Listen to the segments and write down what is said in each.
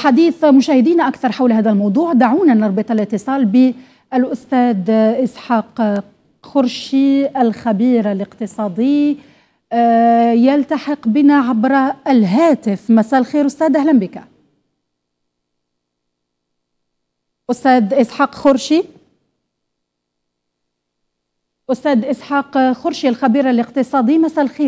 للحديث مشاهدينا أكثر حول هذا الموضوع دعونا نربط الاتصال بالأستاذ إسحاق خرشي الخبير الاقتصادي يلتحق بنا عبر الهاتف. مساء الخير أستاذ، أهلا بك. أستاذ إسحاق خرشي، أستاذ إسحاق خرشي الخبير الاقتصادي، مساء الخير.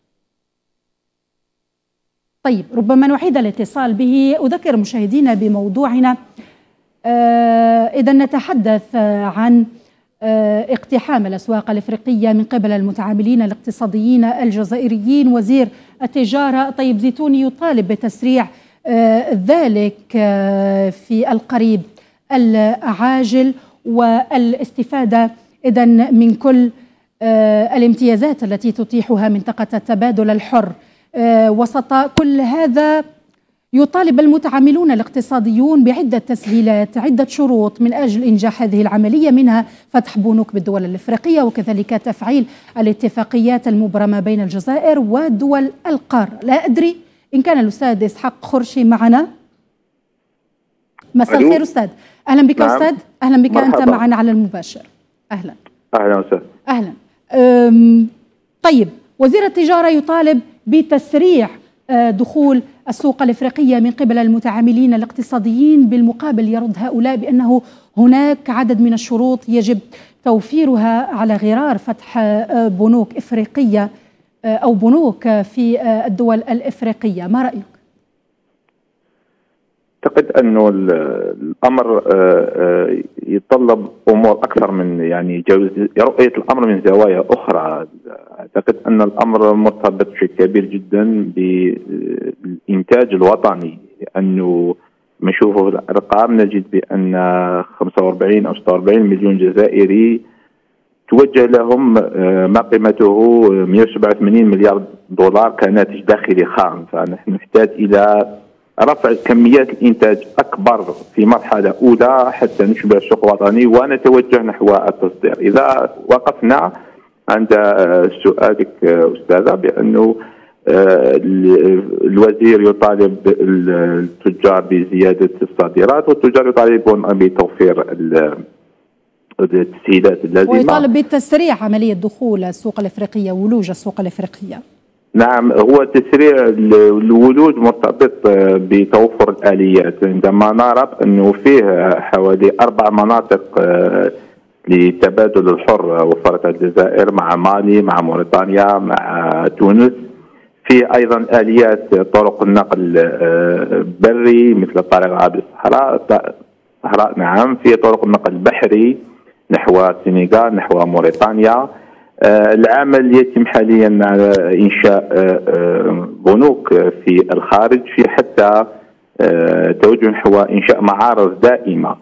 طيب ربما نعيد الاتصال به. أذكر مشاهدينا بموضوعنا. إذا نتحدث عن اقتحام الأسواق الإفريقية من قبل المتعاملين الاقتصاديين الجزائريين. وزير التجارة طيب زيتوني يطالب بتسريع ذلك في القريب العاجل والاستفادة إذا من كل الامتيازات التي تتيحها منطقة التبادل الحر. وسط كل هذا يطالب المتعاملون الاقتصاديون بعدة تسهيلات، عدة شروط من أجل إنجاح هذه العملية، منها فتح بنوك بالدول الإفريقية وكذلك تفعيل الاتفاقيات المبرمة بين الجزائر ودول القارة. لا أدري إن كان الأستاذ إسحاق خرشي معنا. مساء الخير أستاذ، أهلا بك. نعم. أستاذ أهلا بك. مرحبا. أنت معنا على المباشر. أهلا وسهلا. أهلا. طيب وزير التجارة يطالب بتسريع دخول السوق الإفريقية من قبل المتعاملين الاقتصاديين، بالمقابل يرد هؤلاء بأنه هناك عدد من الشروط يجب توفيرها على غرار فتح بنوك إفريقية أو بنوك في الدول الإفريقية. ما رأيك؟ أعتقد أنه الأمر يتطلب أمور أكثر من يعني رؤية الأمر من زوايا أخرى. أعتقد أن الأمر مرتبط بشكل كبير جدا بالإنتاج الوطني، لأنه نشوفه الأرقام نجد بأن 45 أو 46 مليون جزائري توجه لهم ما قيمته 187 مليار دولار كناتج داخلي خام. فنحن نحتاج إلى رفع كميات الإنتاج أكبر في مرحلة أولى حتى نشبع السوق الوطني ونتوجه نحو التصدير. إذا وقفنا عند سؤالك أستاذة بأنه الوزير يطالب التجار بزيادة الصادرات والتجار يطالبون بتوفير التسهيلات اللازمة، ويطالب بالتسريع عملية دخول السوق الإفريقية، ولوج السوق الإفريقية. نعم، هو تسريع الولوج مرتبط بتوفر الآليات. عندما نرى أنه فيه حوالي 4 مناطق للتبادل الحر وفرتها الجزائر مع مالي مع موريتانيا مع تونس. في أيضا آليات طرق النقل بري مثل طريق عابر الصحراء. نعم، في طرق النقل البحري نحو السنغال نحو موريتانيا. العمل يتم حاليا على إنشاء بنوك في الخارج، في حتى توجه نحو إنشاء معارض دائمة.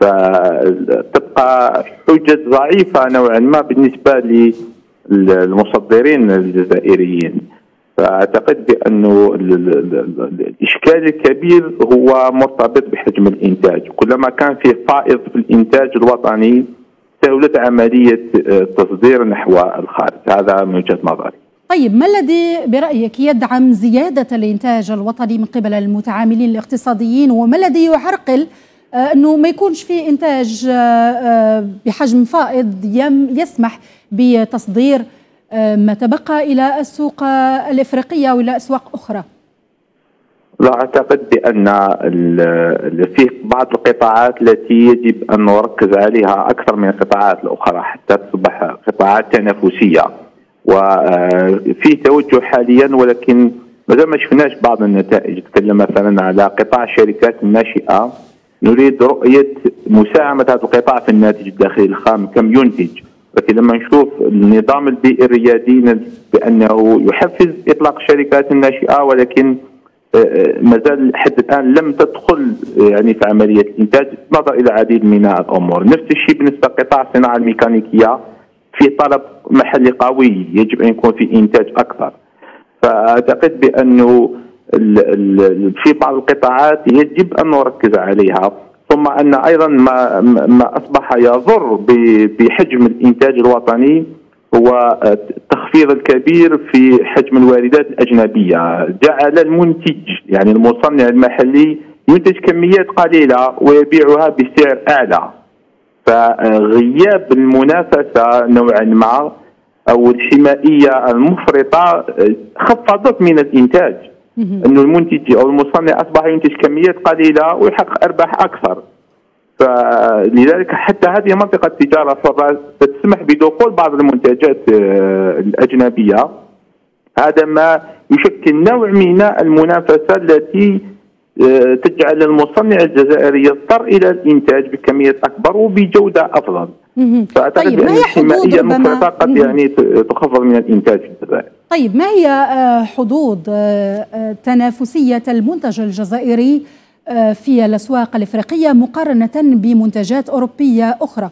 فتبقى حجة ضعيفة نوعا ما بالنسبة للمصدرين الجزائريين. فأعتقد بأنه الإشكال الكبير هو مرتبط بحجم الإنتاج. كلما كان في فائض في الإنتاج الوطني سهولة عملية التصدير نحو الخارج. هذا من وجهة نظري. طيب ما الذي برأيك يدعم زيادة الإنتاج الوطني من قبل المتعاملين الاقتصاديين، وما الذي يعرقل أنه ما يكونش في إنتاج بحجم فائض يسمح بتصدير ما تبقى إلى السوق الإفريقية وإلى أسواق أخرى؟ لا، أعتقد بأن في بعض القطاعات التي يجب أن نركز عليها أكثر من القطاعات الأخرى حتى تصبح قطاعات تنافسية. وفي توجه حاليا ولكن مازال ما شفناش بعض النتائج. نتكلم مثلا على قطاع الشركات الناشئة، نريد رؤية مساهمة هذا القطاع في الناتج الداخلي الخام كم ينتج. لكن لما نشوف النظام البيئي الريادي بأنه يحفز إطلاق الشركات الناشئة، ولكن مازال حتى الآن لم تدخل يعني في عملية الإنتاج نظرا إلى العديد من الأمور. نفس الشيء بالنسبة لقطاع الصناعة الميكانيكية، في طلب محلي قوي يجب أن يكون في إنتاج أكثر. فأعتقد بأنه في بعض القطاعات يجب أن نركز عليها. ثم أن أيضا ما أصبح يضر بحجم الإنتاج الوطني هو التخفيض الكبير في حجم الواردات الأجنبية. جعل المنتج يعني المصنع المحلي ينتج كميات قليلة ويبيعها بسعر أعلى. فغياب المنافسة نوعا ما أو الحمائية المفرطة خفضت من الإنتاج، أن المنتج أو المصنع أصبح ينتج كميات قليلة ويحقق أرباح أكثر. فلذلك حتى هذه منطقة التجارة الحرة تسمح بدخول بعض المنتجات الأجنبية. هذا ما يشكل نوع من المنافسة التي تجعل المصنع الجزائري يضطر إلى الإنتاج بكميات أكبر وبجودة أفضل. فأعتقد أن الحمائية المفرطة قد يعني تخفض من الإنتاج في الجزائر. طيب، ما هي حدود تنافسية المنتج الجزائري في الأسواق الإفريقية مقارنة بمنتجات أوروبية أخرى؟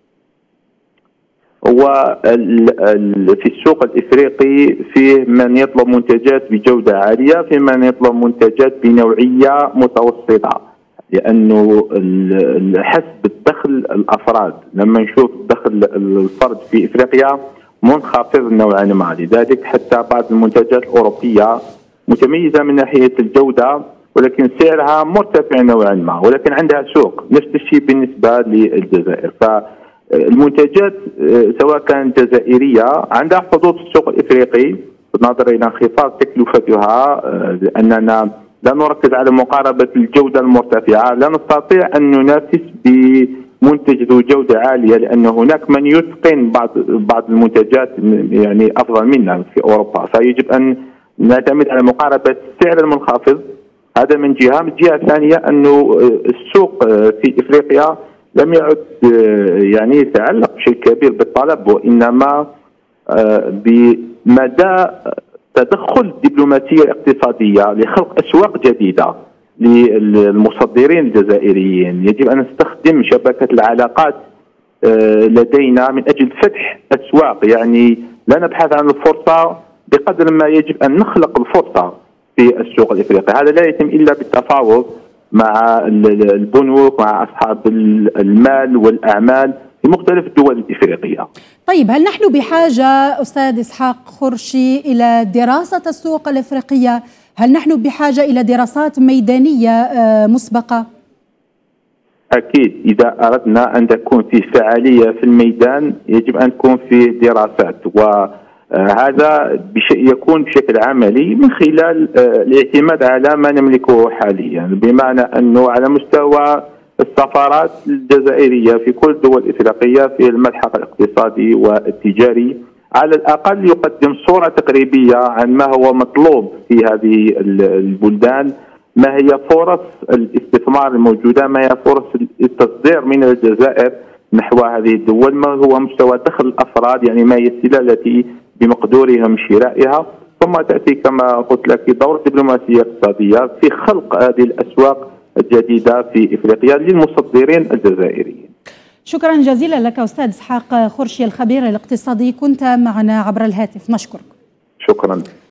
في السوق الإفريقي فيه من يطلب منتجات بجودة عالية، في من يطلب منتجات بنوعية متوسطة، لأنه حسب الدخل الأفراد. لما نشوف دخل الفرد في إفريقيا منخفض نوعا ما، لذلك حتى بعض المنتجات الأوروبية متميزة من ناحية الجودة ولكن سعرها مرتفع نوعا ما، ولكن عندها سوق. نفس الشيء بالنسبة للجزائر. فالمنتجات سواء كانت جزائرية عندها حظوظ في السوق الإفريقي بالنظر إلى انخفاض تكلفتها، لأننا لا نركز على مقاربة الجودة المرتفعة، لا نستطيع أن ننافس بمنتج ذو جودة عالية، لأن هناك من يتقن بعض المنتجات يعني أفضل منا في أوروبا. فيجب أن نعتمد على مقاربة السعر المنخفض، هذا من جهة. من جهة ثانية أنه السوق في إفريقيا لم يعد يعني يتعلق بشكل كبير بالطلب، وإنما بمدى تدخل الدبلوماسية الاقتصادية لخلق أسواق جديدة للمصدرين الجزائريين. يجب أن نستخدم شبكة العلاقات لدينا من أجل فتح أسواق، يعني لا نبحث عن الفرصة بقدر ما يجب أن نخلق الفرصة في السوق الإفريقي. هذا لا يتم إلا بالتفاوض مع البنوك، مع أصحاب المال والأعمال في مختلف الدول الإفريقية. طيب، هل نحن بحاجة أستاذ إسحاق خرشي إلى دراسة السوق الإفريقية؟ هل نحن بحاجة إلى دراسات ميدانية مسبقة؟ أكيد، إذا أردنا أن تكون في فعالية في الميدان يجب أن تكون في دراسات، وهذا يكون بشكل عملي من خلال الاعتماد على ما نملكه حاليا، بمعنى أنه على مستوى السفارات الجزائرية في كل الدول الإفريقية في الملحق الاقتصادي والتجاري على الأقل يقدم صورة تقريبية عن ما هو مطلوب في هذه البلدان، ما هي فرص الاستثمار الموجودة، ما هي فرص التصدير من الجزائر نحو هذه الدول، ما هو مستوى دخل الأفراد، يعني ما هي السلع التي بمقدورهم شرائها. ثم تأتي كما قلت لك دور الدبلوماسية الاقتصادية في خلق هذه الأسواق الجديدة في إفريقيا للمصدرين الجزائريين. شكرا جزيلا لك أستاذ إسحاق خرشي الخبير الاقتصادي، كنت معنا عبر الهاتف، نشكرك. شكرا.